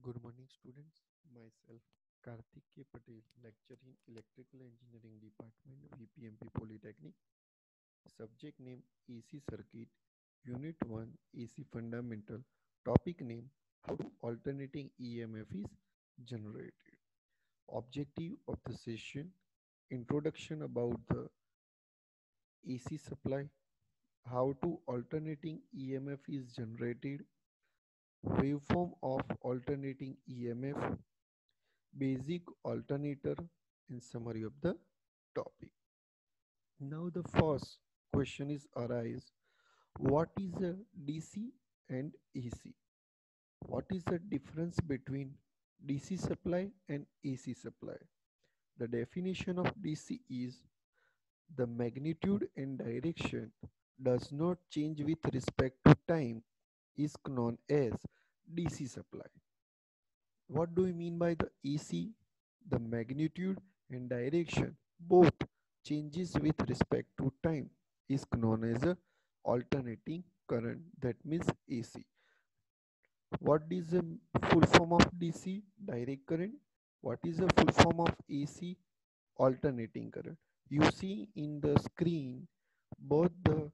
Good morning, students. Myself, Karthik K. Patel, lecturer in Electrical Engineering Department, VPMP Polytechnic. Subject name AC Circuit, Unit 1 AC Fundamental. Topic name How to alternating EMF is generated. Objective of the session Introduction about the AC supply, how to alternating EMF is generated, waveform of alternating EMF, basic alternator, and summary of the topic. Now the first question is arise, what is a DC and AC? What is the difference between DC supply and AC supply? The definition of DC is the magnitude and direction does not change with respect to time is known as DC supply. What do we mean by the AC? The magnitude and direction both changes with respect to time is known as a alternating current, that means AC. What is the full form of DC? Direct current. What is the full form of AC? Alternating current. You see in the screen both the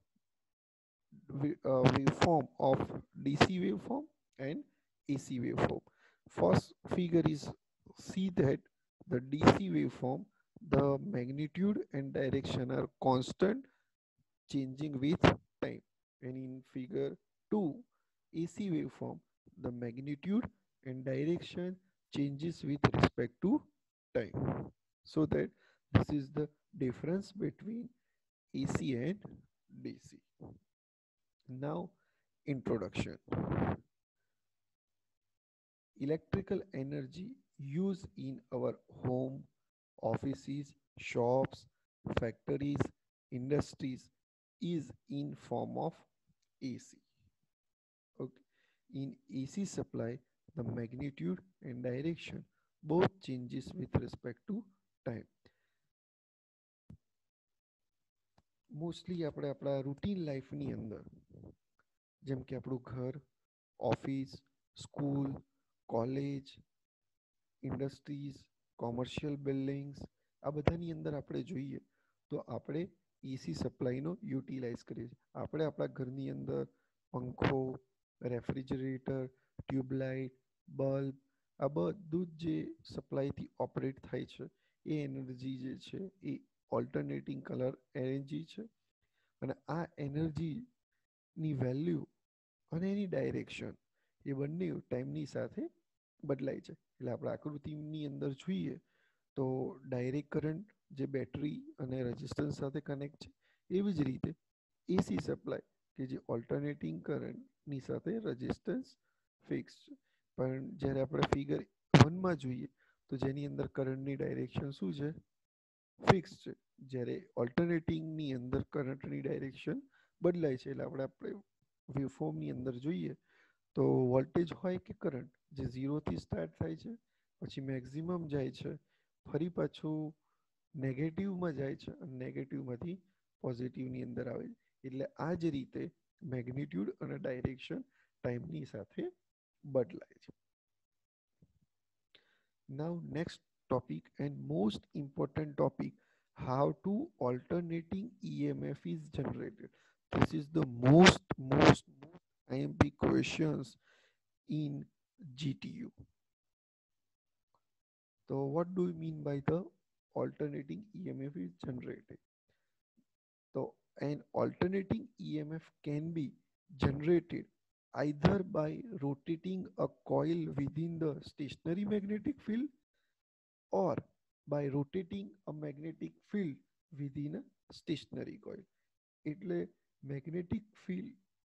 waveform of DC waveform and AC waveform. First figure is see that the DC waveform, the magnitude and direction are constant, changing with time. And in figure 2, AC waveform, the magnitude and direction changes with respect to time. So that this is the difference between AC and DC. Now, introduction. Electrical energy used in our home, offices, shops, factories, industries is in form of AC. Okay. In AC supply, the magnitude and direction both changes with respect to time. Mostly આપણે આપણા routine લાઈફની અંદર જેમ કે આપણું ઘર, office, school, college, industries, commercial buildings, આ બધાની અંદર આપણે જોઈએ તો આપણે એસી સપ્લાયનો યુટિલાઇઝ કરીએ છીએ. આપણે આપણા ઘરની અંદર પંખો, રેફ્રિજરેટર, ટ્યુબલાઇટ, બલ્બ, આ બધું જ જે સપ્લાયથી ઓપરેટ થાય છે એ એનર્જી જે છે એ ઓલ્ટરનેટિંગ કલર એનર્જી છે. અને આ એનર્જીની વેલ્યુ અને એની ડાયરેક્શન એ બંને ટાઈમની સાથે બદલાય છે. એટલે આપણે આકૃતિની અંદર જોઈએ તો ડાયરેક્ટ કરંટ જે બેટરી અને રેઝિસ્ટન્સ સાથે કનેક્ટ છે, એવી જ રીતે એસી સપ્લાય કે જે ઓલ્ટરનેટિંગ કરંટની સાથે રેઝિસ્ટન્સ ફિક્સ છે. પણ જ્યારે આપણે ફિગર 1માં જોઈએ તો જેની અંદર કરંટની ડાયરેક્શન શું છે? ફિક્સ છે. જ્યારે ઓલ્ટરનેટિંગની અંદર કરંટની ડાયરેક્શન બદલાય છે. એટલે આપણે વેવફોર્મની અંદર જોઈએ તો વોલ્ટેજ હોય કે કરંટ જે 0થી સ્ટાર્ટ થાય છે, પછી મેક્સિમમ જાય છે, ફરી પાછું નેગેટિવમાં જાય છે અને નેગેટિવમાંથી પોઝિટિવની અંદર આવે છે. એટલે આ જ રીતે મેગ્નિટ્યુડ અને ડાયરેક્શન ટાઈમની સાથે બદલાય છે. Now next topic and most important topic, how to alternating EMF is generated. This is the most IMP questions in GTU. So what do you mean by the alternating EMF is generated? So an alternating EMF can be generated either by rotating a coil within the stationary magnetic field or by rotating a magnetic field within a stationary coil. એટલે magnetic field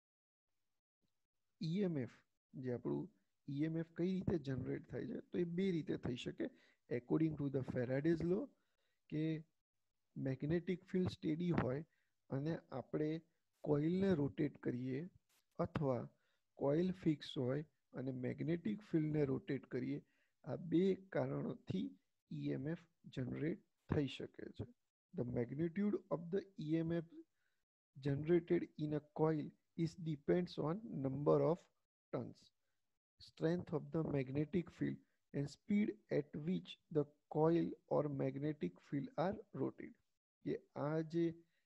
EMF જે આપણું EMF કઈ રીતે generate થાય છે તો એ બે રીતે થઈ શકે according to the Faraday's law કે મેગ્નેટિક ફિલ્ડ સ્ટેડી હોય અને આપણે કોઇલને રોટેટ કરીએ અથવા કોઇલ ફિક્સ હોય અને મેગ્નેટિક ફિલ્ડને રોટેટ કરીએ. આ બે કારણોથી EMF જનરેટ થઈ શકે છે. The magnitude of the EMF generated in a coil is depends on number of turns. strength of the magnetic field and speed at which the coil or magnetic field are rotated. કે આ જે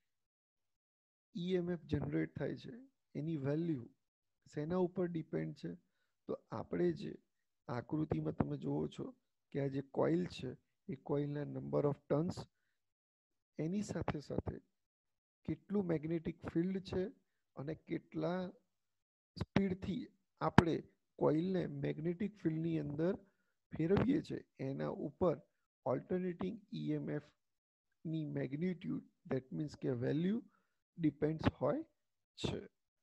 EMF generate થાય છે એની value શેના ઉપર depend છે? તો આપણે જે આકૃતિમાં તમે જુઓ છો કે આ જે કોઇલ છે એ કોઇલના નંબર ઓફ ટર્ન્સ, એની સાથે સાથે કેટલું મેગ્નેટિક ફિલ્ડ છે અને કેટલા સ્પીડથી આપણે કોઇલને મેગ્નેટિક ફિલ્ડની અંદર ફેરવીએ છીએ એના ઉપર ઓલ્ટરનેટિંગ ઈએમએફની મેગ્નિટ્યુડ, દેટ મીન્સ કે વેલ્યુ ડિપેન્ડ્સ હોય છે.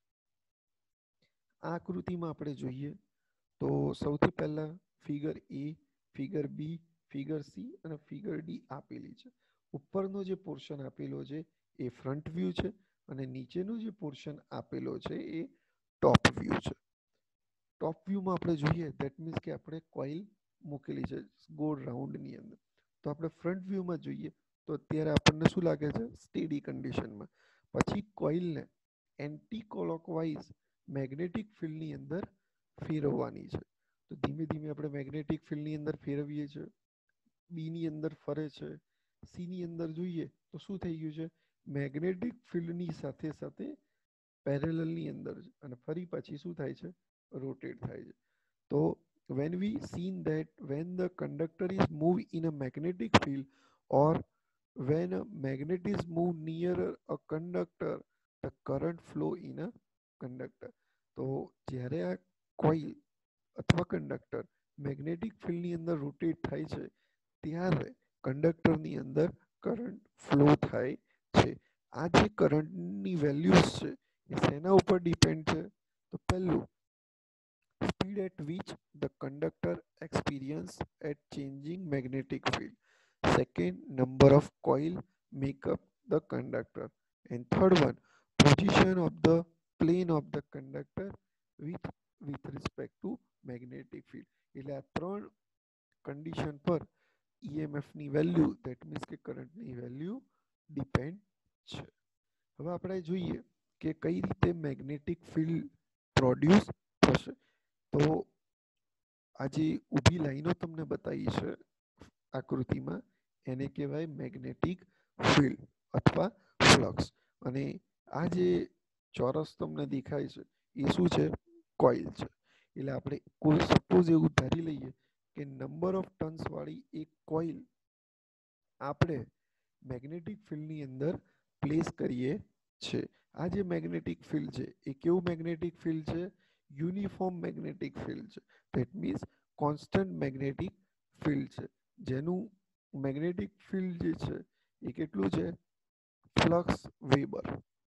આ આકૃતિમાં આપણે જોઈએ તો સૌથી પહેલા figure A, figure B, figure C અને ફિગર ડી આપેલી છે. ઉપરનો જે પોર્શન આપેલો છે એ ફ્રન્ટ વ્યૂ છે અને નીચેનો જે પોર્શન આપેલો છે એ ટોપ વ્યૂ છે. ટોપ વ્યૂમાં આપણે જોઈએ દેટ મીન્સ કે આપણે કોઇલ મૂકેલી છે ગોળ રાઉન્ડની અંદર. તો આપણે ફ્રન્ટ વ્યૂમાં જોઈએ તો અત્યારે આપણને શું લાગે છે? સ્ટેડી કન્ડિશનમાં. પછી કોઇલને એન્ટી ક્લોકવાઇઝ મેગ્નેટિક ફિલ્ડની અંદર ફેરવવાની છે. તો ધીમે ધીમે આપણે મેગ્નેટિક ફિલ્ડની અંદર ફેરવીએ છીએ. બીની અંદર ફરે છે. સીની અંદર જોઈએ તો શું થઈ ગયું છે? મેગ્નેટિક ફિલ્ડની સાથે સાથે પેરેલલની અંદર છે અને ફરી પાછી શું થાય છે? રોટેટ થાય છે. તો when we seen that when the conductor is moved in a magnetic field or when a magnet is moved near a conductor, the current flow in a conductor. તો જ્યારે આ કોઇલ અથવા કંડક્ટર મેગ્નેટિક ફિલ્ડની અંદર rotate થાય છે ત્યારે કંડક્ટરની અંદર કરંટ ફ્લો થાય છે. આ જે કરંટની વેલ્યુઝ છે એ શેના ઉપર ડિપેન્ડ છે? તો પહેલું, speed at which the conductor experience at changing magnetic field. Second, number of coil make up the conductor. And third one, position of the plane of the conductor with respect to magnetic field. એટલે આ ત્રણ condition પર ઈએમએફની value, that means કે કરંટની value depend છે. હવે આપણે જોઈએ કે કઈ રીતે મેગ્નેટિક ફિલ્ડ પ્રોડ્યુસ થશે. તો આ જે ઊભી લાઈનો તમને બતાવી છે આકૃતિમાં એને કહેવાય મેગ્નેટિક ફિલ્ડ અથવા ફ્લક્સ. અને આ જે ચોરસ તમને દેખાય છે એ શું છે? કોઇલ છે. એટલે આપણે કોઈ સપોઝ એવું ધારી લઈએ કે નંબર ઓફ ટર્ન્સ વાળી એક કોઇલ આપણે મેગ્નેટિક ફિલ્ડની અંદર પ્લેસ કરીએ છે. આ જે મેગ્નેટિક ફિલ્ડ છે એ કેવું મેગ્નેટિક ફિલ્ડ છે? યુનિફોર્મ મેગ્નેટિક ફિલ્ડ છે. That means constant magnetic field છે જેનું મેગ્નેટિક ફિલ્ડ જે છે એ કેટલું છે? Flux weber.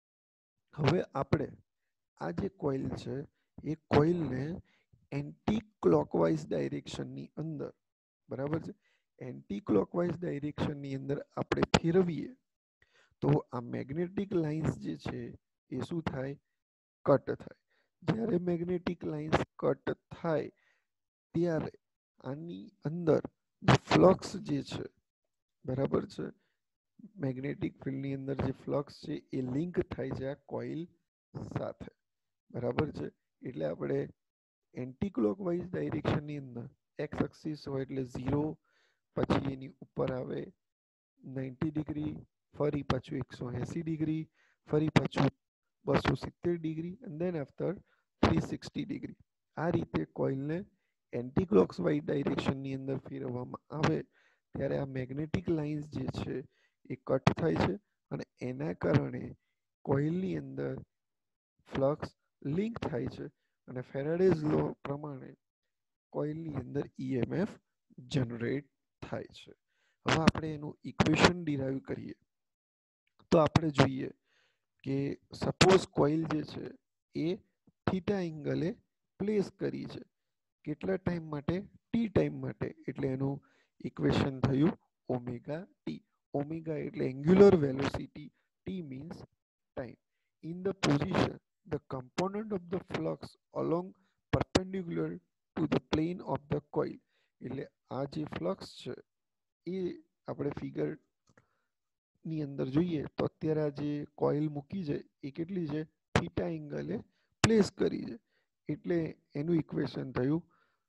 હવે આપણે આ જે કોઇલ છે એ કોઇલને એન્ટી ક્લોકવાઇઝ ડાયરેક્શનની અંદર, બરાબર છે, એન્ટી ક્લોકવાઇઝ ડાયરેક્શનની અંદર આપણે ફેરવીએ તો આ મેગ્નેટિક લાઇન્સ જે છે એ શું થાય? કટ થાય. જ્યારે મેગ્નેટિક લાઇન્સ કટ થાય ત્યારે આની અંદર જે ફ્લક્સ જે છે, બરાબર છે, મેગ્નેટિક ફિલ્ડની અંદર જે ફ્લક્સ છે એ લિંક થાય છે આ કોઇલ સાથે, બરાબર છે. એટલે આપણે એન્ટી ક્લોકવાઇઝ ડાયરેક્શનની અંદર એક્સ એક્સિસ હોય એટલે 0, પછી એની ઉપર આવે 90 ડિગ્રી, ફરી પાછું 180 ડિગ્રી, ફરી પાછું 270 degree and then after 360 degree. આ રીતે કોઇલને એન્ટી ક્લોકવાઇઝ ડાયરેક્શનની અંદર ફેરવવામાં આવે ત્યારે આ મેગ્નેટિક લાઇન્સ જે છે એ કટ થાય છે અને એના કારણે કોઇલની અંદર ફ્લક્સ લિંક થાય છે અને ફેરાડેઝ લો પ્રમાણે કોઇલની અંદર ઈએમએફ જનરેટ થાય છે. હવે આપણે એનું ઇક્વેશન ડિરાઈવ કરીએ તો આપણે જોઈએ કે સપોઝ કોઇલ જે છે એ થીટા એંગલે પ્લેસ કરી છે. કેટલા ટાઈમ માટે? ટી ટાઈમ માટે. એટલે એનું ઇક્વેશન થયું ઓમેગા ટી. ઓમેગા એટલે angular velocity, T means time. In the position the component of the flux along perpendicular to the plane of the coil. એટલે આ જે ફ્લક્સ છે એ આપણે ફિગર ની અંદર જોઈએ તો અત્યારે આ જે કોઇલ મૂકી છે એ કેટલી છે? થીટા એંગલે પ્લેસ કરી છે. એટલે એનું ઇક્વેશન થયું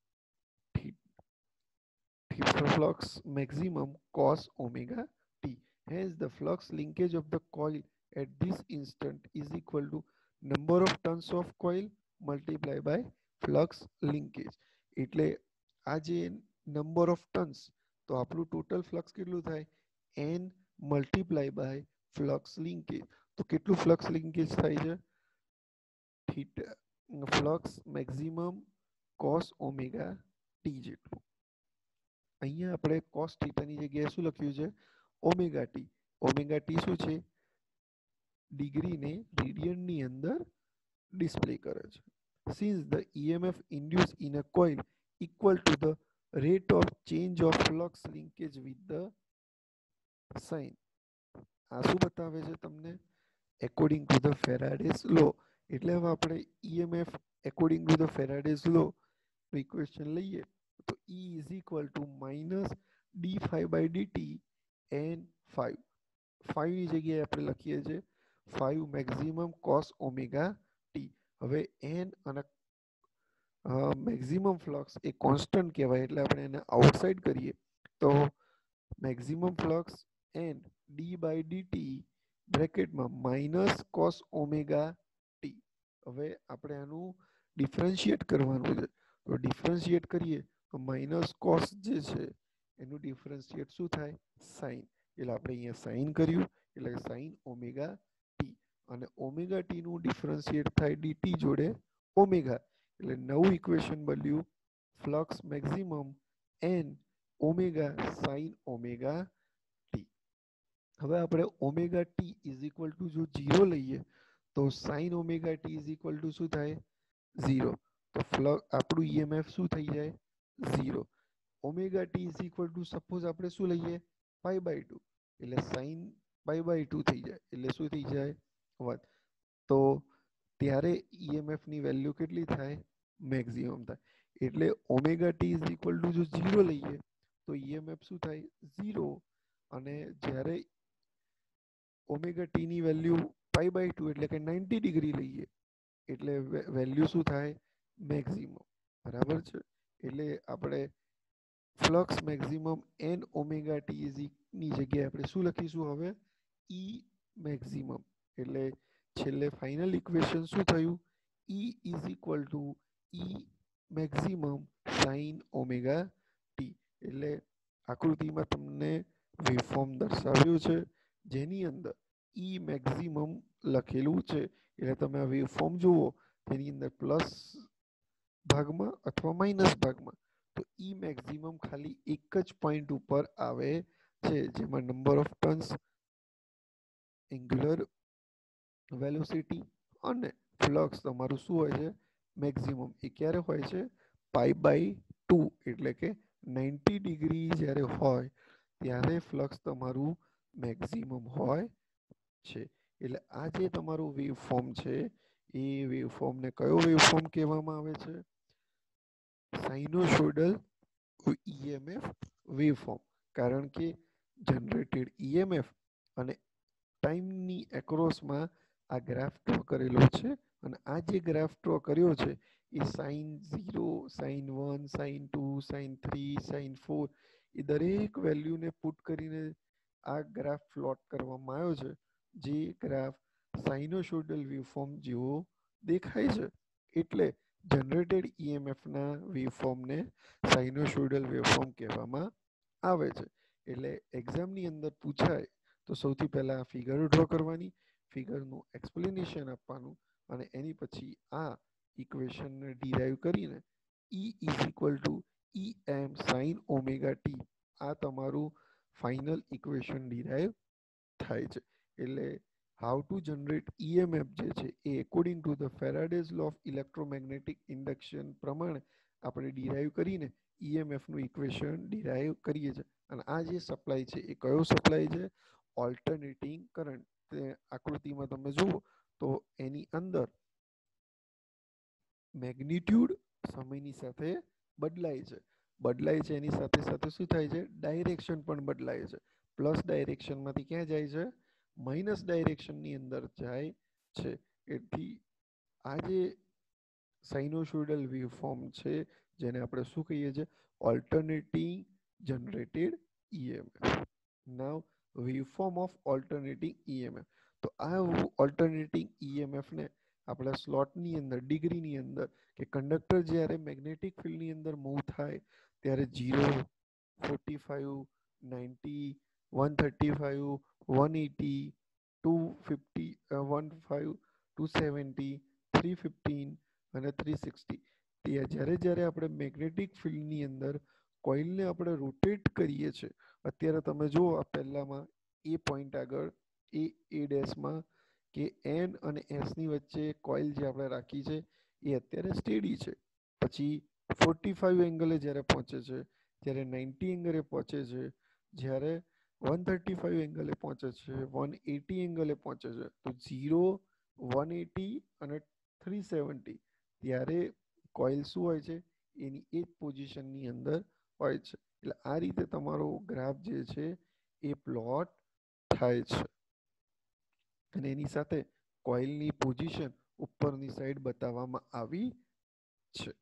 flux maximum cos omega t. Hence, the flux linkage of the coil at this instant is equal to number of turns of coil multiplied by flux linkage. એટલે આ જે નંબર ઓફ ટર્ન્સ તો આપણું total flux કેટલું થાય n multiply by flux linkage. તો કેટલું flux linkage થાય છે theta flux maximum cos omega t જેટલું. અહીંયા આપણે cos થીટાની જગ્યાએ શું લખ્યું છે ઓમેગા ટી. ઓમેગા ટી શું છે ડિગ્રીને રેડિયનની અંદર ડિસ્પ્લે કરે છે. Since the EMF induced in a coil equal to the rate of change of flux linkage with the sign. આ શું બતાવે છે તમને according to the Faraday's law. એટલે હવે આપણે EMF according to the Faraday's law equation લઈએ તો E is equal to minus d phi by dt n 5. 5 ની જગ્યાએ આપણે લખીએ છીએ 5 મેક્સિમમ cos ઓમેગા t. હવે n અને મેક્સિમમ ફ્લક્સ એ કોન્સ્ટન્ટ કહેવાય એટલે આપણે એને આઉટસાઇડ કરીએ તો maximum flux n d by dt બ્રેકેટમાં માઇનસ cos ઓમેગા t. હવે આપણે આનું ડિફરન્શિએટ કરવાનું છે તો ડિફરન્શિએટ કરીએ તો માઇનસ કોસ જે છે એનું ડિફરન્શિએટ શું થાય સાઇન. એટલે આપણે અહીંયા સાઇન કર્યું એટલે સાઇન ઓમેગા ટી અને ઓમેગા ટી નું ડિફરન્શિએટ થાય ડીટી જોડે ઓમેગા એટલે નવું ઇક્વેશન બન્યું flux maximum N omega sine omega T. હવે આપણે omega T is equal to જો 0 લઈએ તો sine omega T is equal to શું થાય 0. તો ફ્લક્સ આપણું ઈએમએફ શું થઈ જાય 0. Omega T is equal to suppose આપણે શું લઈએ પાઈ બાય 2 એટલે સાઇન પાઈ બાય 2 થઈ જાય એટલે શું થઈ જાય 1. તો ત્યારે ઈએમએફ ની વેલ્યુ કેટલી થાય મેક્સિમમ થાય. એટલે omega T is equal to જો 0 લઈએ તો ઈએમએફ શું થાય 0 અને જ્યારે ઓમેગા ટી ની વેલ્યુ પાઈ બાય 2 એટલે કે 90 ડિગ્રી લઈએ એટલે વેલ્યુ શું થાય મેક્સિમમ. બરાબર છે. એટલે આપણે flux maximum N omega T ની જગ્યાએ આપણે શું લખીશું હવે ઈ મેક્સિમમ. એટલે છેલ્લે ફાઇનલ ઇક્વેશન શું થયું E is equal to E maximum sine omega T. એટલે આકૃતિમાં તમને વેવફોર્મ દર્શાવ્યું છે જેની અંદર ઈ મેક્સિમમ લખેલું છે. એટલે તમે આ વેવફોર્મ જુઓ તેની અંદર પ્લસ ભાગમાં અથવા માઇનસ ભાગમાં તો ઈ મેક્સિમમ ખાલી એક જ પોઈન્ટ ઉપર આવે છે જેમાં number of turns angular velocity અને ફ્લક્સ તમારું શું હોય છે મેક્સિમમ એ ક્યારે હોય છે પાઈ બાય 2 એટલે કે 90 ડિગ્રી જ્યારે હોય ત્યારે ફ્લક્સ તમારું મેક્સિમમ હોય છે. એટલે આ જે તમારું વેવફોર્મ છે એ વેવફોર્મને કયો વેવફોર્મ કહેવામાં આવે છે સાઇનોસોઇડલ ઈએમએફ વેવફોર્મ. કારણ કે જનરેટેડ ઈએમએફ અને ટાઈમની એક્રોસમાં આ ગ્રાફ ડ્રો કરેલો છે અને આ જે ગ્રાફ ડ્રો કર્યો છે એ sine 0 sine 1 sine 2 sine 3 sine 4 એ દરેક વેલ્યુને પુટ કરીને આ ગ્રાફ પ્લોટ કરવામાં આવ્યો છે જે ગ્રાફ સાઇનોસોઇડલ વેવફોર્મ જેવો દેખાય છે. એટલે જનરેટેડ ઈએમએફના વેવફોર્મને સાઇનોસોઇડલ વેવફોર્મ કહેવામાં આવે છે. એટલે એક્ઝામની અંદર પૂછાય તો સૌથી પહેલા આ ફિગર ડ્રો કરવાની ફિગરનું એક્સપ્લેનેશન આપવાનું અને એની પછી આ ઇક્વેશનને ડિરાઈવ કરીને E is equal to E M sine omega T આ તમારું ફાઇનલ ઇક્વેશન ડિરાઈવ થાય છે. એટલે હાઉ ટુ જનરેટ ઈએમએફ જે છે એ according to the Faraday's law of electromagnetic induction પ્રમાણે આપણે ડિરાઈવ કરીને ઈએમએફનું ઇક્વેશન ડિરાઈવ કરીએ છીએ. અને આ જે સપ્લાય છે એ કયો સપ્લાય છે ઓલ્ટરનેટિંગ કરંટ. તે આકૃતિમાં તમે જુઓ તો એની અંદર મેગ્નિટ્યુડ સમયની સાથે બદલાય છે એની સાથે સાથે શું થાય છે ડાયરેક્શન પણ બદલાય છે. પ્લસ ડાયરેક્શનમાંથી ક્યાં જાય છે માઇનસ ડાયરેક્શનની અંદર જાય છે. એથી આ જે સાઇનોસોઇડલ વેવફોર્મ છે, જેને આપણે શું કહીએ છીએ, alternating generated EMF. Now waveform of alternating EMF. તો આ ઓલ્ટરનેટિંગ ઈએમએફને આપણા સ્લોટની અંદર, ડિગ્રીની અંદર, કે કંડક્ટર જ્યારે મેગ્નેટિક ફિલ્ડની અંદર મૂવ થાય ત્યારે 0, 45, 90, 135, 180, 250, 15, 270, 315 અને 360. જ્યારે જ્યારે આપણે મેગ્નેટિક ફિલ્ડની અંદર કોઇલને આપણે રોટેટ કરીએ છીએ, અત્યારે તમે જુઓ આ પહેલામાં એ પોઈન્ટ આગળ એ ડેશમાં કે એન અને એસની વચ્ચે કોઇલ જે આપણે રાખી છે એ અત્યારે સ્ટેડી છે. પછી 45 એંગલે જ્યારે પહોંચે છે, જ્યારે 90 એંગલે પહોંચે છે, જ્યારે 135 એંગલે પહોંચે છે, 180 એંગલે પહોંચે છે, તો 0, 180 અને 370 ત્યારે કોઇલ શું હોય છે, એની એ જ પોઝિશનની અંદર હોય છે. એટલે આ રીતે તમારો ગ્રાફ જે છે એ પ્લોટ થાય છે અને એની સાથે કોઇલની પોઝિશન ઉપરની સાઈડ બતાવવામાં આવી છે.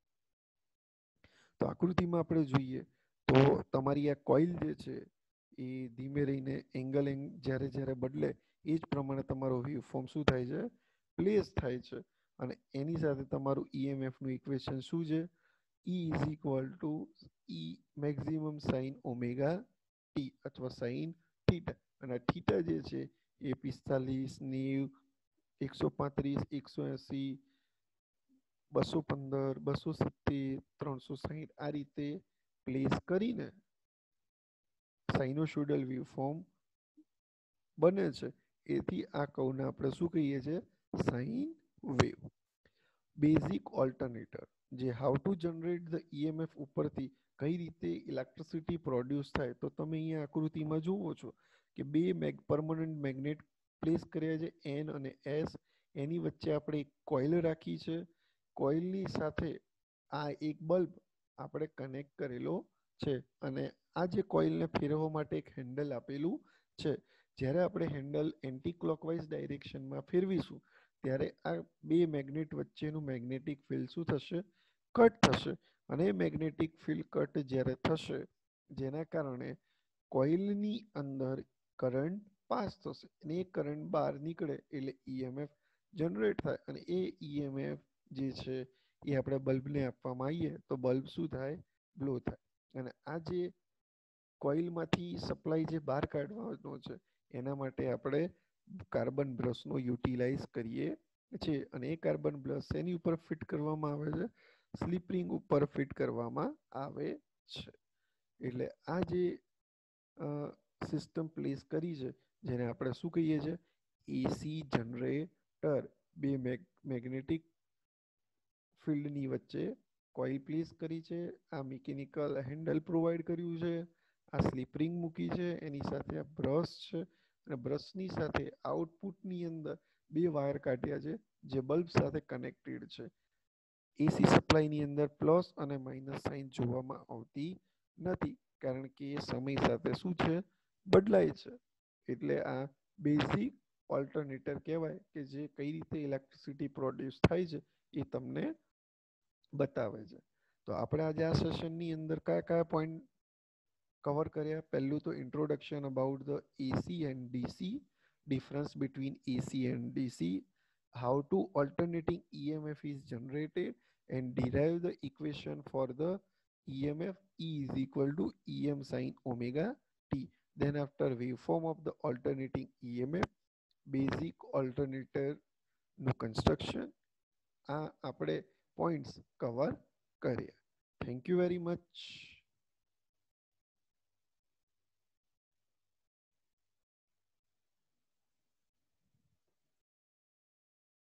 તો આકૃતિમાં આપણે જોઈએ તો તમારી આ કોઇલ જે છે એ ધીમે રહીને એંગલ જ્યારે જ્યારે બદલે એ જ પ્રમાણે તમારો વેવફોર્મ શું થાય છે, પ્લેસ થાય છે. અને એની સાથે તમારું ઈએમએફનું ઇક્વેશન શું છે, E is equal to E maximum sine omega T અથવા સાઇન થીટા. અને થીટા જે છે એ 45, 90, 135, 180, 215, 270, 360 આ રીતે પ્લેસ કરીને સાઇનોસોઇડલ વેવફોર્મ બને છે. એથી આ કર્વને આપણે શું કહીએ છીએ, સાઇન વેવ. બેઝિક ઓલ્ટરનેટર, જે how to generate the EMF ઉપરથી કઈ રીતે ઇલેક્ટ્રિસિટી પ્રોડ્યુસ થાય, તો તમે અહીંયા આકૃતિમાં જુઓ છો કે બે પરમનન્ટ મેગ્નેટ પ્લેસ કર્યા છે, એન અને એસ. એની વચ્ચે આપણે એક કોઇલ રાખી છે. કોઇલની સાથે આ એક બલ્બ આપણે કનેક્ટ કરેલો છે અને આ જે કોઇલને ફેરવવા માટે એક હેન્ડલ આપેલું છે. જ્યારે આપણે હેન્ડલ એન્ટી ક્લોકવાઇઝ ડાયરેક્શનમાં ફેરવીશું ત્યારે આ બે મેગ્નેટ વચ્ચેનું મેગ્નેટિક ફિલ્ડ શું થશે, કટ થશે. અને એ મેગ્નેટિક ફિલ્ડ કટ જ્યારે થશે, જેના કારણે કોઇલની અંદર કરંટ પાસ થશે અને એ કરંટ બહાર નીકળે એટલે ઈએમએફ જનરેટ થાય અને એ ઈએમએફ જે છે એ આપણે બલ્બને આપવામાં આવીએ તો બલ્બ શું થાય, ગ્લો થાય. અને આ જે કોઇલમાંથી સપ્લાય જે બહાર કાઢવાનો છે એના માટે આપણે કાર્બન બ્રશનો યુટિલાઇઝ કરીએ છીએ. અને એ કાર્બન બ્રશ એની ઉપર ફિટ કરવામાં આવે છે, સ્લીપ રિંગ ઉપર ફિટ કરવામાં આવે છે. એટલે આ જે સિસ્ટમ પ્લેસ કરી છે, જેને આપણે શું કહીએ છીએ, એસી જનરેટર. બે મેગ્નેટિક ફિલ્ડની વચ્ચે કોઇલ પ્લેસ કરી છે, આ મિકેનિકલ હેન્ડલ પ્રોવાઈડ કર્યું છે, આ સ્લીપ રિંગ મૂકી છે, એની સાથે આ બ્રશ છે અને બ્રશની સાથે આઉટપુટની અંદર બે વાયર કાઢ્યા છે જે બલ્બ સાથે કનેક્ટેડ છે. એસી સપ્લાયની અંદર પ્લસ અને માઇનસ સાઇન જોવામાં આવતી નથી, કારણ કે એ સમય સાથે શું છે, બદલાય છે. એટલે આ બેઝિક ઓલ્ટરનેટર કહેવાય કે જે કઈ રીતે ઇલેક્ટ્રિસિટી પ્રોડ્યુસ થાય છે એ તમને બતાવે છે. તો આપણે આજે આ સેશનની અંદર કયા કયા પોઈન્ટ કવર કર્યા. પહેલું તો introduction about the AC and DC, difference between AC and DC, how to alternating EMF is generated and derive the equation for the EMF. E is equal to EM sin omega t. Then after waveform of the alternating EMF, basic alternator નું construction, આ આપણે points cover કર્યા. Thank you very much.